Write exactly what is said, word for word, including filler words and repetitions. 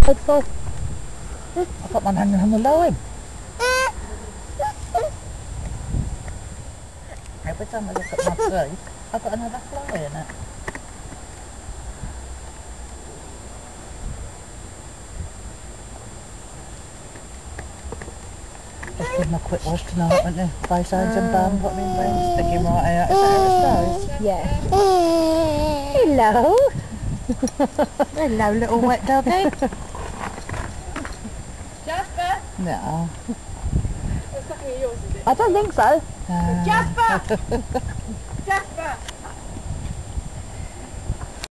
For. I've got one hanging on the line. Every time I look at my tree, I've got another fly in it. Just give them a quick wash tonight, won't you? Face, hands and bum, put them in bed, stick him right out. Is that how it goes? Yeah. Hello. Hello, little wet doggy. Jasper? No. It's definitely yours, is it? I don't think so. Uh, Jasper! Jasper!